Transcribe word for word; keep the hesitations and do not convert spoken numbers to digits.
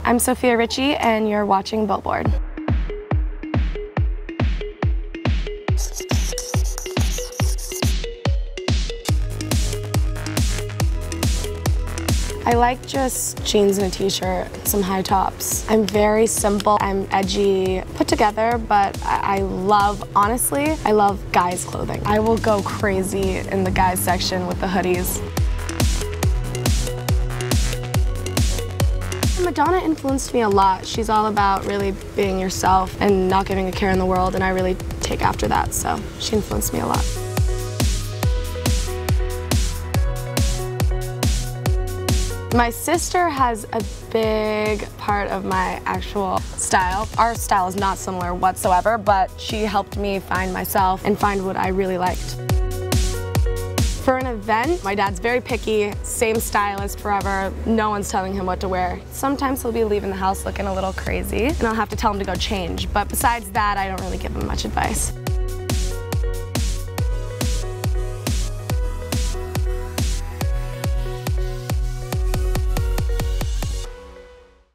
I'm Sophia Richie, and you're watching Billboard. I like just jeans and a t-shirt, some high tops. I'm very simple, I'm edgy, put together, but I, I love, honestly, I love guys' clothing. I will go crazy in the guys section with the hoodies. Madonna influenced me a lot. She's all about really being yourself and not giving a care in the world, and I really take after that, so she influenced me a lot. My sister has a big part of my actual style. Our style is not similar whatsoever, but she helped me find myself and find what I really liked. For an event, my dad's very picky, same stylist forever, no one's telling him what to wear. Sometimes he'll be leaving the house looking a little crazy, and I'll have to tell him to go change, but besides that, I don't really give him much advice.